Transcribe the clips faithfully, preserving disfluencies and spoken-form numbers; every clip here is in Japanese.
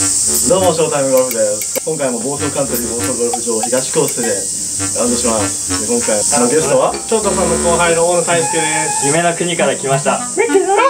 どうも、ショータイムゴルフです。今回も房総カントリー房総ゴルフ場東コースでラウンドします。で今回のゲストは翔太さんの後輩の大野大輔です。 夢の国から来ました。はい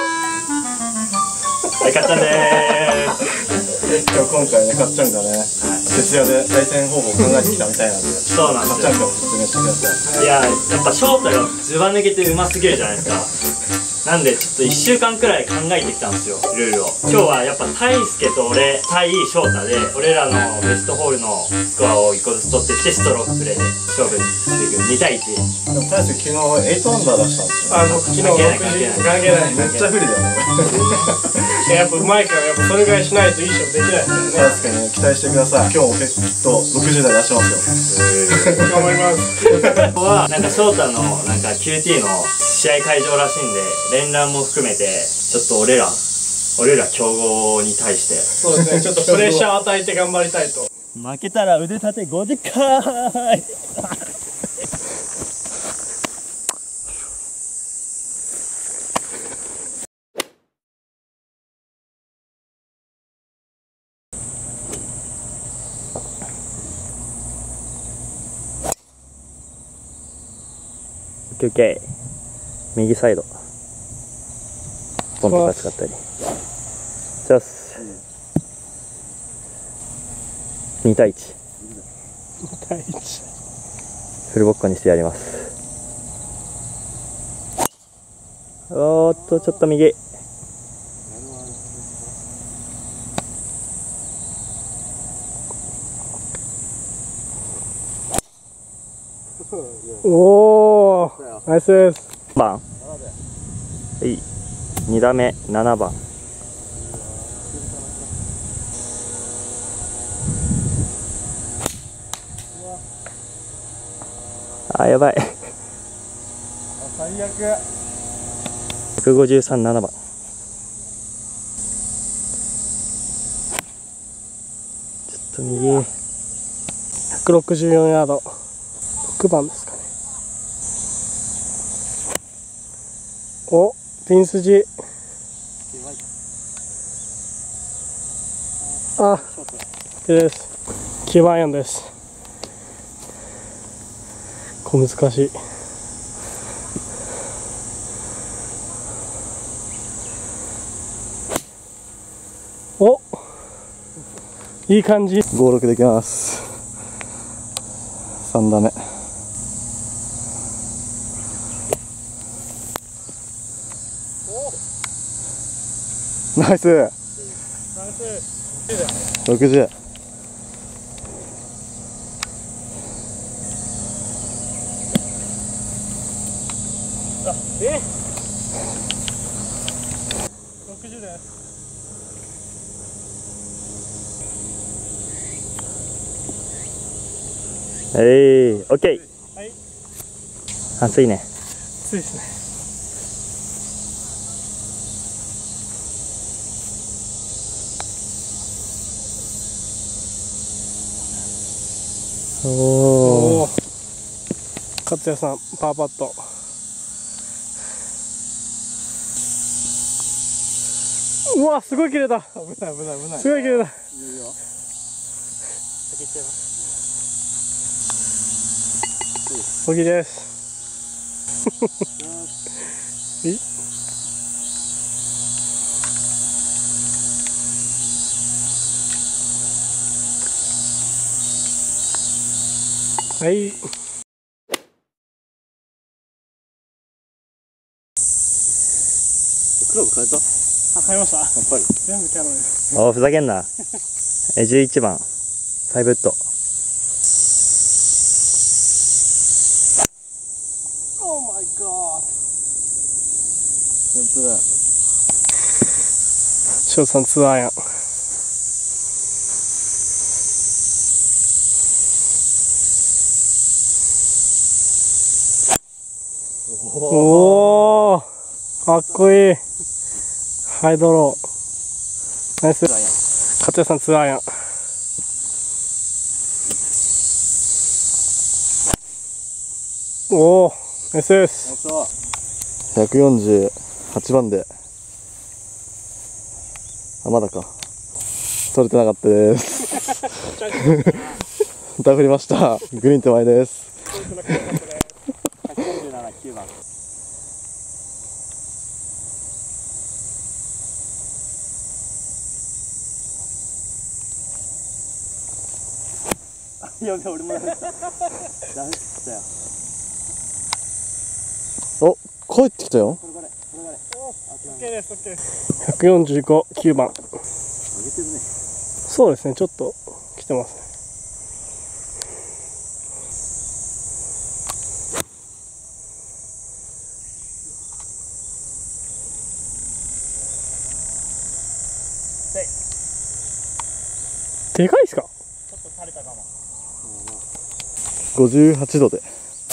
、かっちゃんでーす。 今日今回ね、かっちゃんがね、徹夜で対戦方法を考えてきたみたいなんで、 そうなんですよ。 かっちゃんから説明してください。 いや、やっぱ翔太がずば抜けてうますぎるじゃないですか。なんでちょっといっしゅうかんくらい考えてきたんですよ、ルールを。今日はやっぱ大輔と俺対翔太で、俺らのベストホールのスコアをいっこずつ取ってきて、ストロークプレーで勝負していくにたいいち。 でも大輔昨日エイトアンダー出したんですよ。 あ、僕昨日ろくじ関係ない。 めっちゃ不利だよね。 やっぱうまいから、やっぱそれぐらいしないといい勝負できないですからね。 確かにね、期待してください。今日もきっとろくじゅうだい出しますよ。 頑張ります。 ここはなんか翔太のなんか キューティー の試合会場らしいんで、連弾も含めてちょっと俺ら俺ら強豪に対してそうですね、ちょっとプレッシャーを与えて頑張りたいと。 負けたら腕立てごじゅっかい。休憩。右サイドポンとか使ったりします。にたいいち。 にたいいち。 フルボッコにしてやります。おーっとちょっと右。 おお、ナイスです。 番はい、に打目ななばん。あーやばい。 最悪。 ひゃくごじゅうさん、ななばん。ちょっと右。 ひゃくろくじゅうよんヤード。ろくばんですかね。お、ピン筋。あ、です。きゅうばんアイアンです。小難しい。お、いい感じ。 ごろくできます。さん打目。ナイス。ろくじゅう。 あ、えろくじゅうです。 えい、オッケー。 はい。 暑いね。 暑いですね。 おおお。勝也さん、パーパット。うわ、すごい切れた。危ない危ない危ない。すごい切れた。ボギーです。はい。 クラブ変えた？ あ、変えました。やっぱり。 全部キャノンです。 おー、ふざけんな。え、じゅういちばん。ファイブウッド。 オーマイガー。 本当だ。 翔さんツーアイアン。おお、かっこいい。ハイドロー。ナイス。勝也さんツーアイアン。おお、ナイスです。 ひゃくよんじゅうはちばんで、あ、まだか。 取れてなかったです。ダフりました。グリーン手前です。 やべ、俺もダメだ。ダメだよ。 お、帰ってきたよ。 ひゃくよんじゅうご、きゅうばん。上げてるね。そうですね、ちょっと来てますね。でかいっすか？ ちょっと垂れたかも。 ごじゅうはちどで。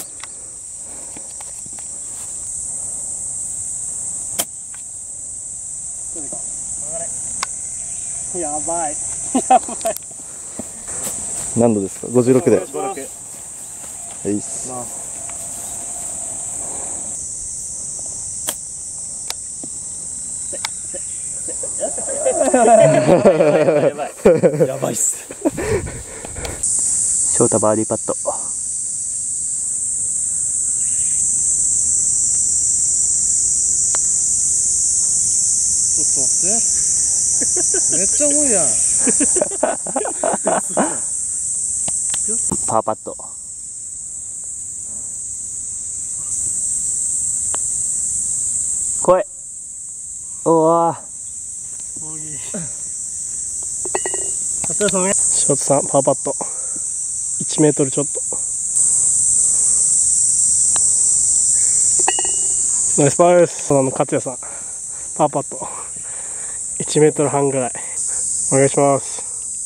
やばい。やばい。 何度ですか？ごじゅうろくで。 ごじゅうろく。 はいっす。 やばい。やばいっす。翔太バーディーパット。 ちょっと待って。めっちゃ重いやん。 パーパット。来い。おわ。 ショートさん、パーパット。いちメートルちょっと。ナイスパーです。その勝也さん、パーパット。いちメートルはんぐらい。お願いします。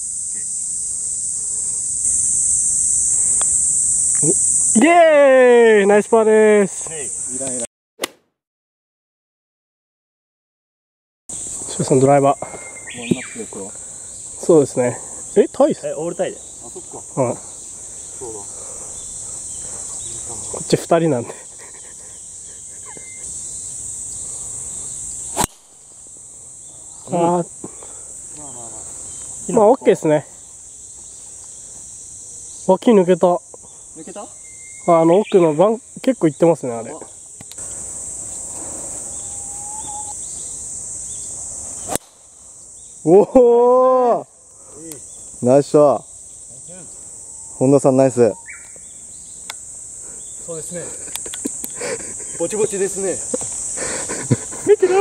イエーイ、ナイスパーです。シュウさんドライバー。そうですね。え、タイス？ え、オールタイで。 あ、そっか。はい。そうだ。こっちふたりなんで。うん、ああ。まあまあまあ。まあ、オッケーですね。脇抜けた。 抜けた？ あの奥のバン結構いってますね、あれ。 おお、ナイスショット。本田さんナイス。 そうですね。ぼちぼちですね。見てろ。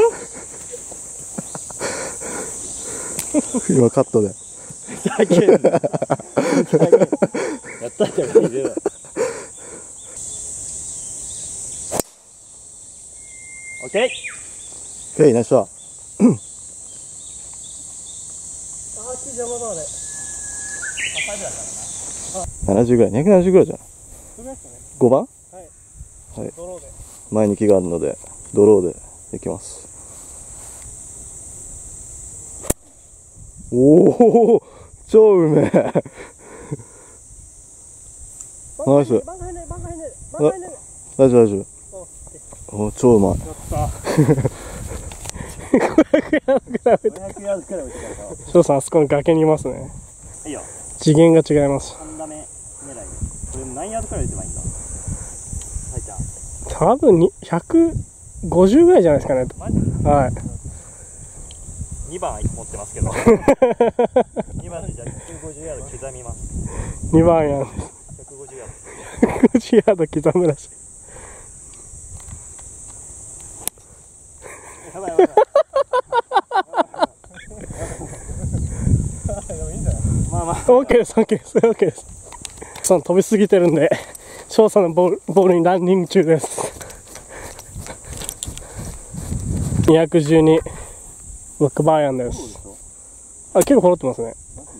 今カットで。 だけやったじゃん、いいね。オッケー。 オッケー、ナイスショット。 あっち邪魔だね。 ななじゅうぐらい、にひゃくななじゅうぐらいじゃん。ごばん？はい。はい。 ドローで。 前に木があるので、ドローでいきます。おお、超うめえ。ナイス。大丈夫大丈夫。お、超うまい。やった。ごひゃくヤードくらい。ごひゃくヤードくらい。 翔さん、あそこの崖にいますね。 いいよ。 次元が違います。 さん打目狙い。これ何ヤードくらい打てばいいんだ。はい、じゃあ。 多分にひゃくごじゅうぐらいじゃないですかね。 マジ？ はい。 にばん持ってますけど。にばんでじゃあひゃくごじゅうヤード刻みます。 にばんやん。ひゃくごじゅうヤード。 ひゃくごじゅうヤード刻むらしい。 やばいやばい。まあまあ。 オッケーです、オッケーです、オッケーです。その飛びすぎてるんで、翔さんのボール、ボールにランニング中です。にひゃくじゅうに、ろくばんアイアンです。あ、結構掘ってますね。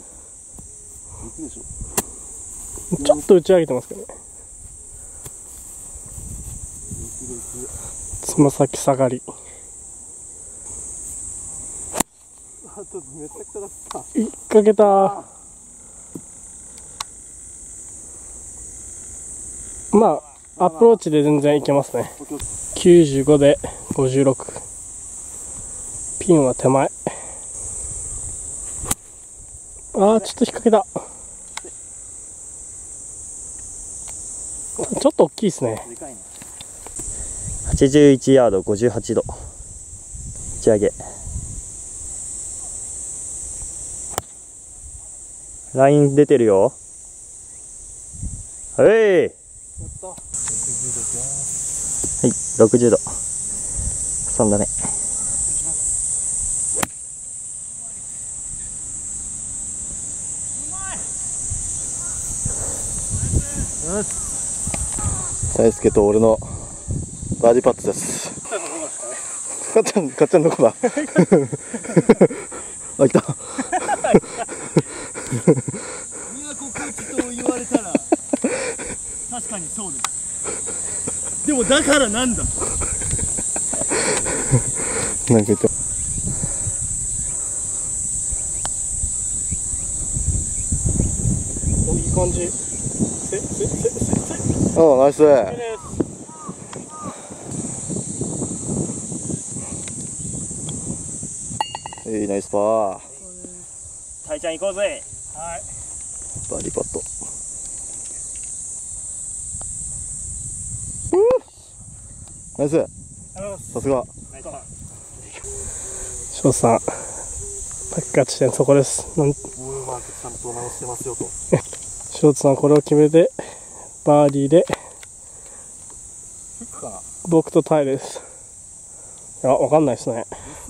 ちょっと打ち上げてますけどね。つま先下がり。いっかけた。まあアプローチで全然いけますね。きゅうじゅうごでごじゅうろく。ピンは手前。 ああ、ちょっと引っ掛けた。ちょっと大きいですね。 はちじゅういちヤード、ごじゅうはちど。打ち上げ。ライン出てるよ。はい。はい、ろくじゅうど。さん打目。 大輔と俺のバーディーパットです。かっちゃん、かっちゃんどこだ。あ、いた。 宮古空気と言われたら確かにそうです。でもだからなんだ。 なんか言って。 お、いい感じ。せ、せ、せ、せ、せ。 ああ、ナイス。いいナイスパー。 タイちゃん行こうぜ。 はい。 バーディーパット。ナイス。さすが。 翔さん、滝勝地点そこです。なん。 ボールマークちゃんと直してますよと。 翔さんこれを決めてバーディーで僕とタイです。いや、わかんないですね。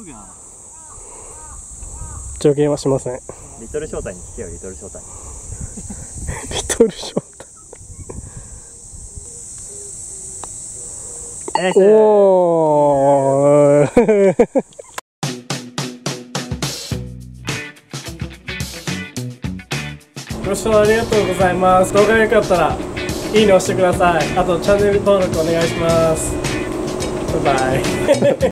助言はしません。 リトルショータに聞けよ、リトルショータに。 リトルショータ。おー。ご視聴ありがとうございます。動画が良かったらいいね押してください。あとチャンネル登録お願いします。バイバイ。